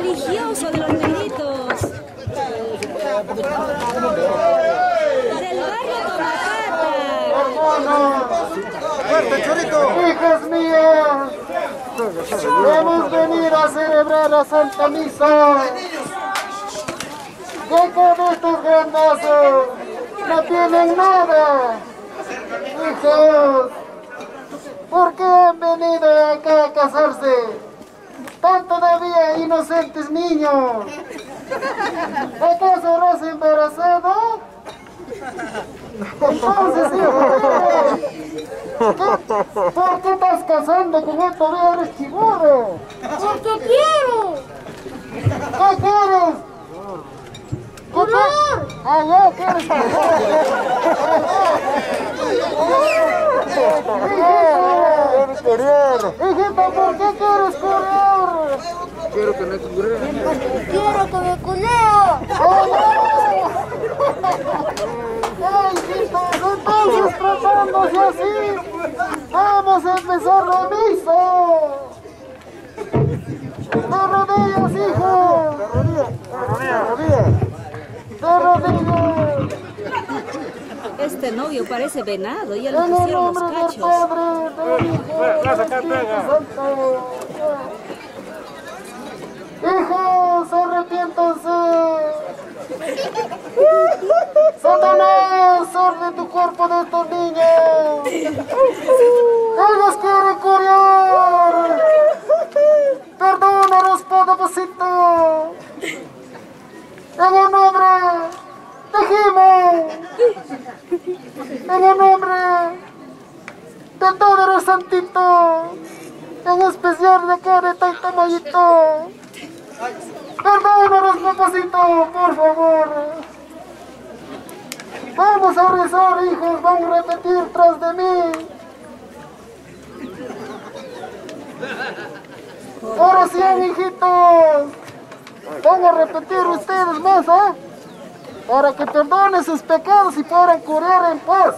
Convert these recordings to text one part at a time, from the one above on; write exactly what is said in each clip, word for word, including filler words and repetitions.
religioso de los benditos. Del barrio Tomacata. ¡Fuerte, Chorito! ¡Hijas mías! Hemos venido a celebrar la Santa Misa. Ya que estos grandazos no tienen nada. Hijos, ¿por qué han venido acá a casarse? Están todavía inocentes niños. ¿Acaso no has embarazado? Entonces, hijo, ¿qué? ¿Por qué estás casando con él? Todavía eres chiburro. Porque quiero. ¿Qué quieres? ¡Color! Ah, ya, ¿quieres color? Hijita, ¿por qué quieres color? Quiero que me cure. ¡Quiero que me culeo! ¡Ay, hijitos! Entonces, tratándose así, vamos a empezar la misa. ¡De rodillas, hijo! ¡De rodillas! ¡De rodillas! ¡De rodillas! Este novio parece venado, ya le En el pusieron los nombre del cachos. Padre, del Hijo, del Espíritu Santo. Hijos, arrepiéntanse. Satanás, sal de tu cuerpo de estos niños. Ellos quieren curar. Perdónanos, Padrecito. En el nombre de Jimé. En el nombre de todos los santitos. En especial de acá de Taitamayito. Perdónanos, papacito, por favor. Vamos a rezar, hijos, vamos a repetir tras de mí. Oración, hijitos. Van a repetir ustedes más, ¿eh? Para que perdonen sus pecados y puedan curar en paz.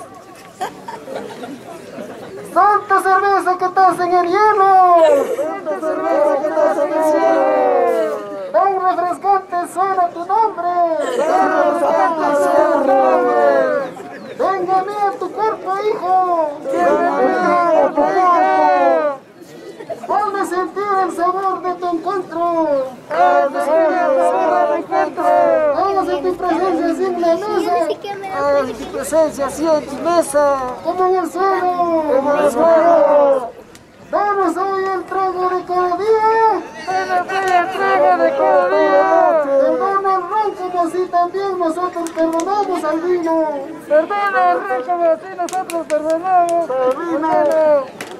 Santa cerveza que estás en el hielo. Santa cerveza que estás en el cielo. Tan refrescante suena tu nombre. Tan refrescante suena tu nombre. Venga a mí a tu cuerpo, hijo. Venga a mí a tu cuerpo. Hazme sentir el sabor de tu encuentro. Hazme sentir el sabor de tu encuentro. Hágase tu presencia así en la mesa. Hágase tu presencia así en tu mesa. Como en el suelo. Como en el suelo. Danos hoy el trago de cada día. Danos hoy el trago de cada día. Perdona el ron como así también nosotros perdonamos al vino. Perdona el ron como así nosotros perdonamos al vino.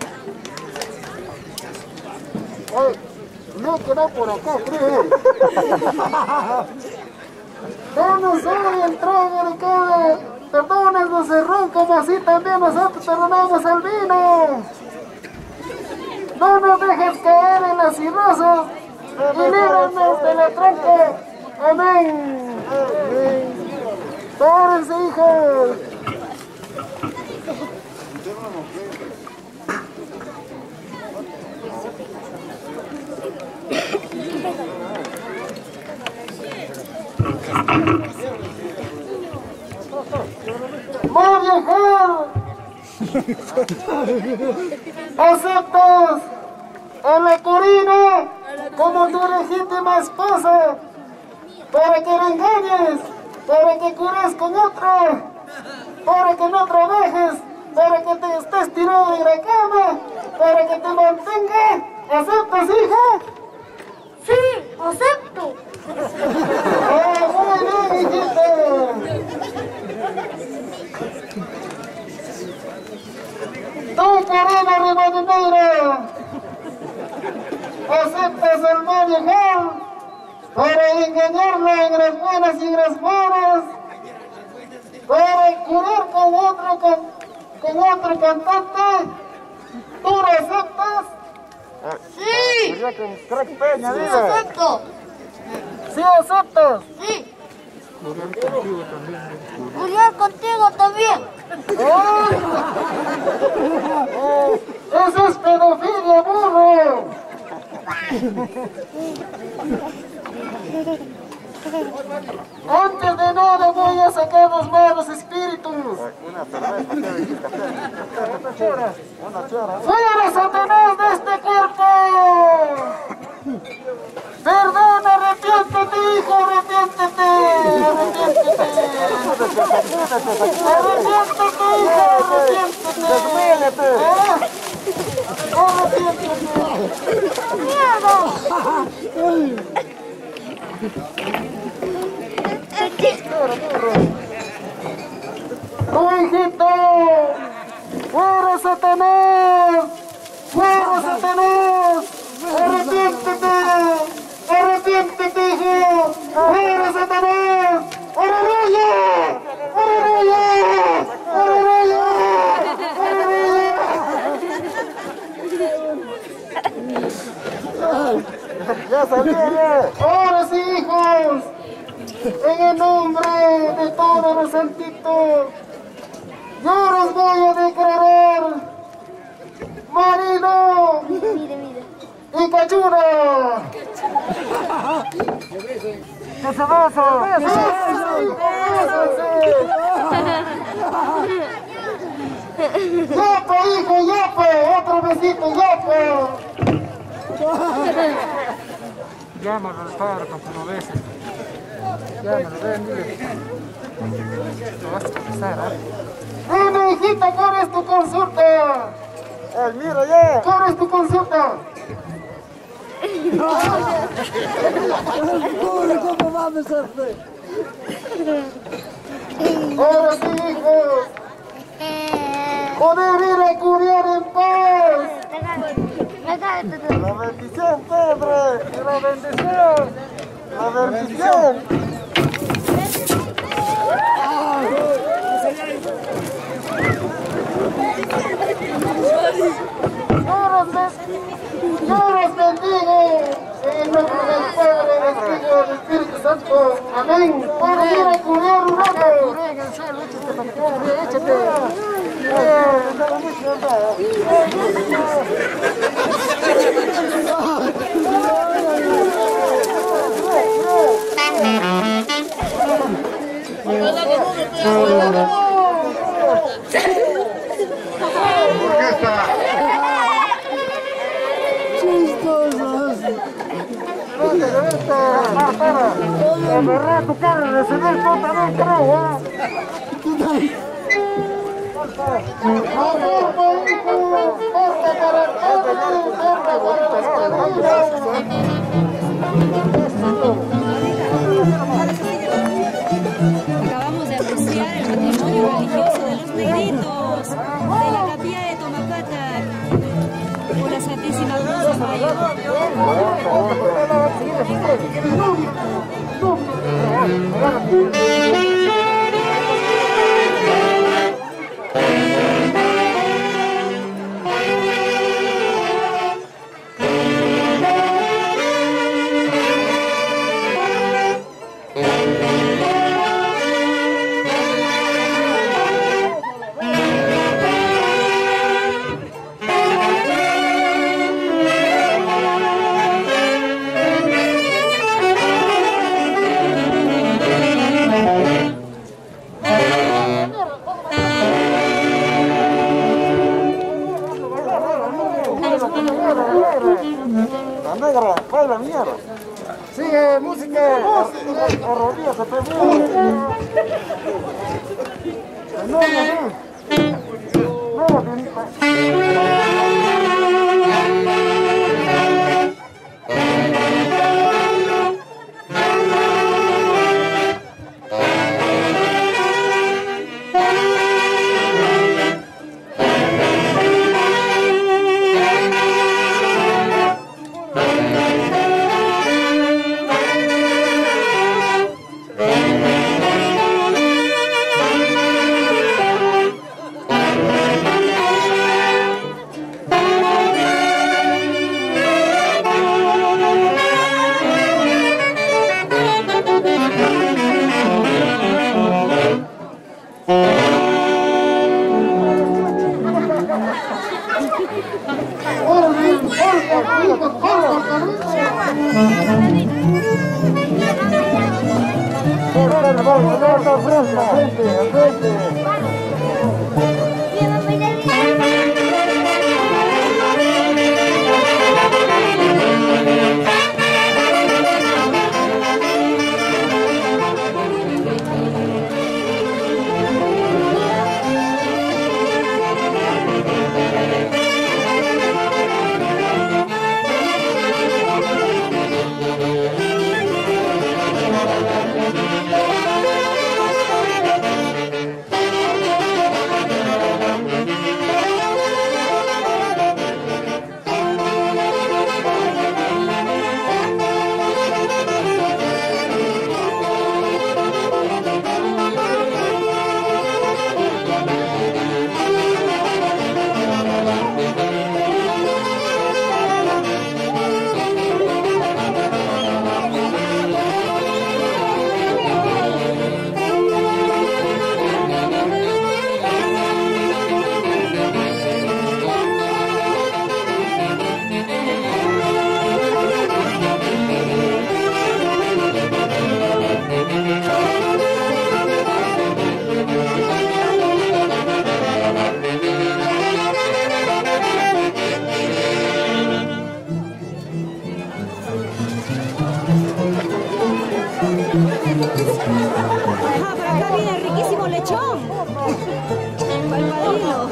Ay, no quedó por acá, creo. Danos hoy el trago de cada. Perdónanos el ron como así también nosotros perdonamos al vino. No nos dejes caer en las cirrosos y líbranos de la trampa. Amén. Párense, hijos. ¡Va a viajar! ¿Aceptas a la Corina como tu legítima esposa para que la engañes, para que cures con otro, para que no trabajes, para que te estés tirado en la cama, para que te mantenga? ¿Aceptas, hija? Sí, acepto. ¡Ah, muy bien, hijita! ¡Tú, Corina Rivadeneira! ¿Aceptas al Mario para engañarla en las buenas y en las malas? ¿Para curar con otro, con, con otro cantante? ¿Tú lo aceptas? Sí. Sí, Acepto. ¿Sí aceptas? Sí. Julián contigo también. ¡Ay! ¡Oh! ¡Eso es pedofilia, burro! Antes de nada voy a sacar los malos espíritus. ¡Fuera, Satanás, de este cuerpo! Perdón, arrepiéntete, hijo, arrepiéntete, arrepiéntete. Arrepiéntete, hijo, arrepiéntete. Arrepiéntete. ¡Mierda! ¡Oh, hijito! ¡Fuera, Satanás! ¡Fuera, Satanás! ¡Arrepiéntete! ¡Arrepiéntete, hijo! ¡Fuera, Satanás! ¡Aleluya! ¡Aleluya! ¡Aleluya! ¡Aleluya! ¡Ya salió, ya! ¡Ahora sí, hijos! En el nombre de todos los santitos, yo los voy a declarar marido y cachura. ¡Que se beso! ¡Yapa, hijo, yapa! ¡Otro besito, yapa! Llámalo al padre con tu beso. Llámalo, ven, dile. Lo vas a confesar, ¿ah? Dime, hijita, ¿cuál es tu consulta? Ay, mira ya. ¿Cuál es tu consulta? ¿Cómo vamos a hacer? Ahora sí, hijos. Poder ir a curar en paz. La bendición, Pedro. La bendición. La bendición. Yo los bendigo en el nombre del Padre, del Hijo y del Espíritu Santo. Amén. Por ir a curar un rato. Échate. ¡Chistosos! ¡Para, para! ¡Agarra tu carro de recibir tú también, creo, ¿eh? Acabamos de apreciar el matrimonio religioso de los negritos de la capilla de Tomacata por la Santísima Cruz de Mayo. La negra, baila mierda. Sigue, música. Arrodíllate, música. No, no, no. No, ver, vamos, vamos al frente, al frente, al frente. Ajá, por acá viene el riquísimo lechón. Para el padrino.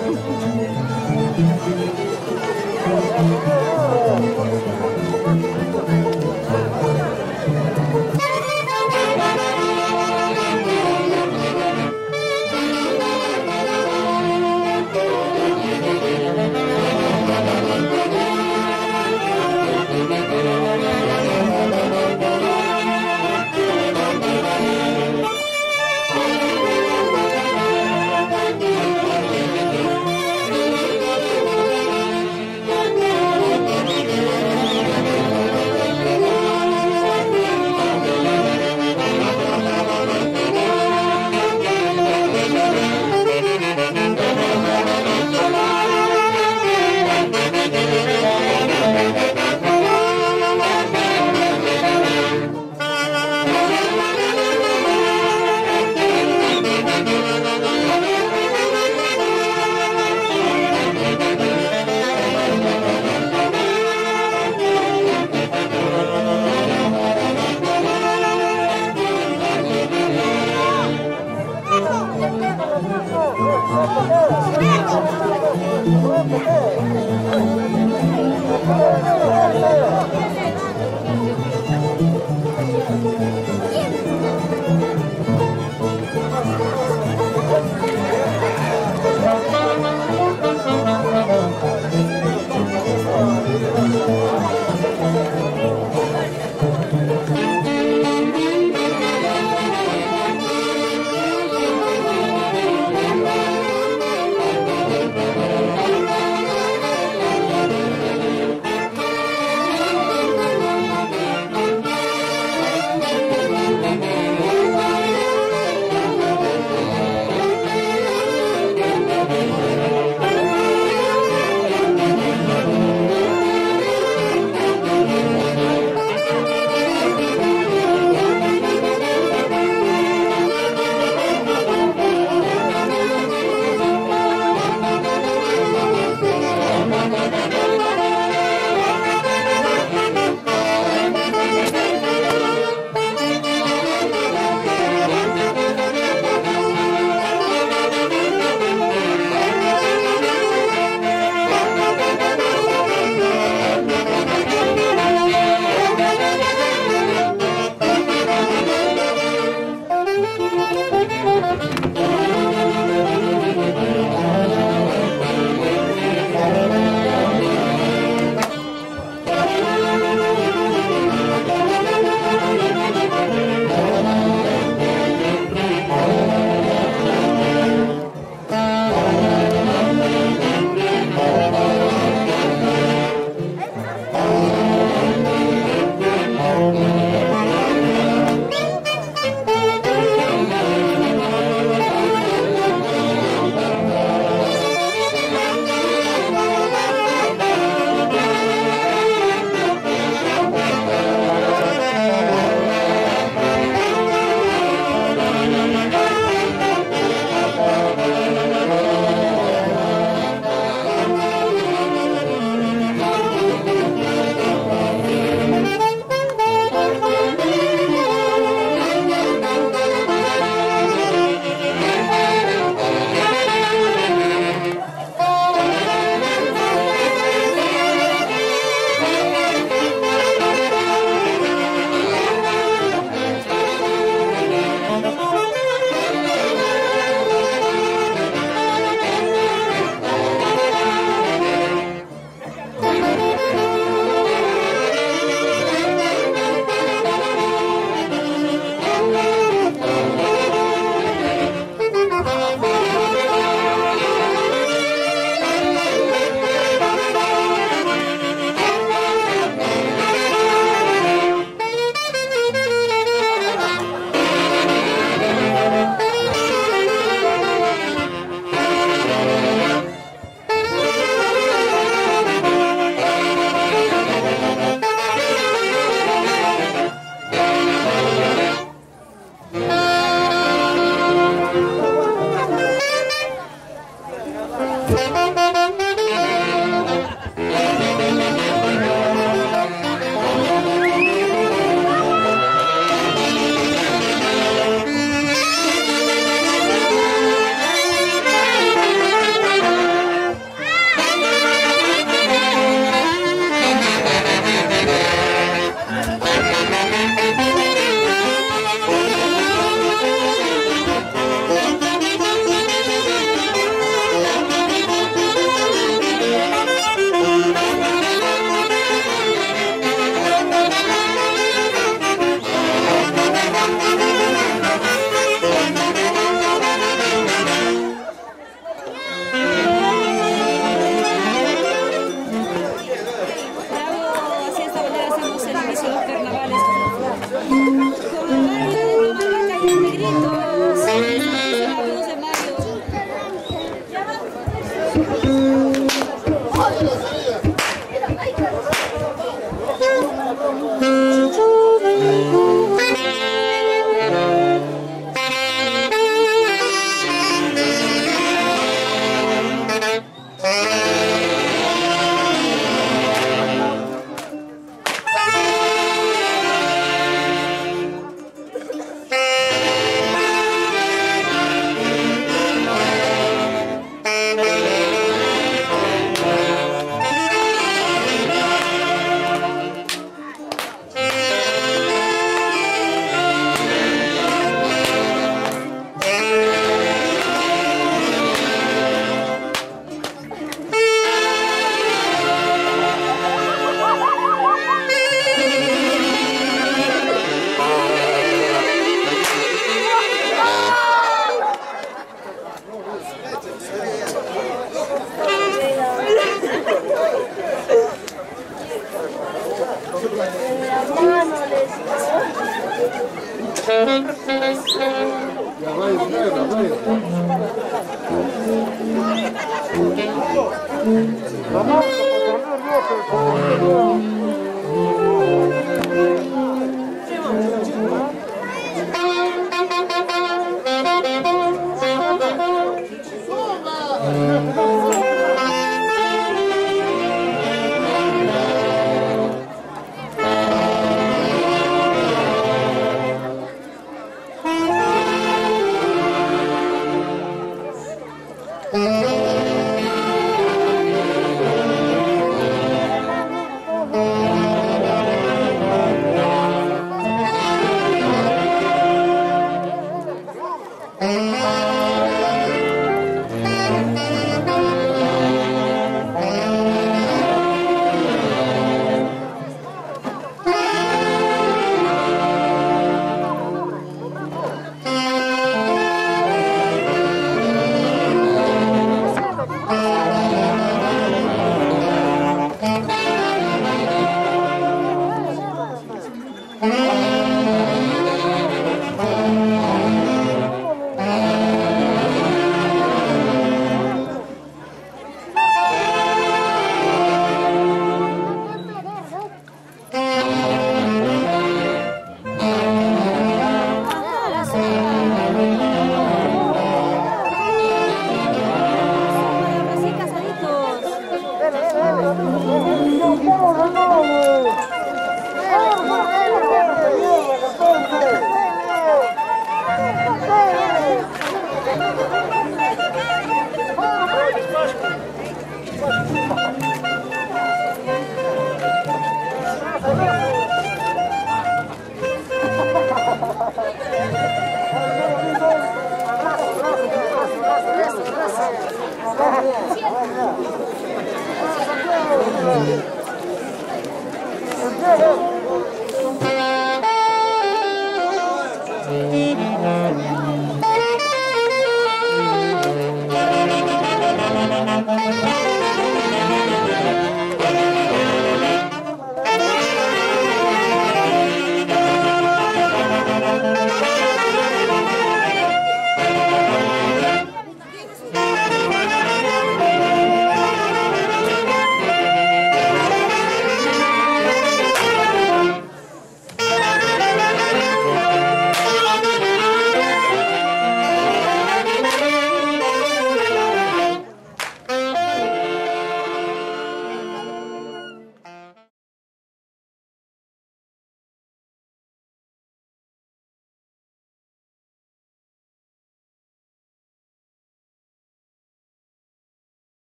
Vamos.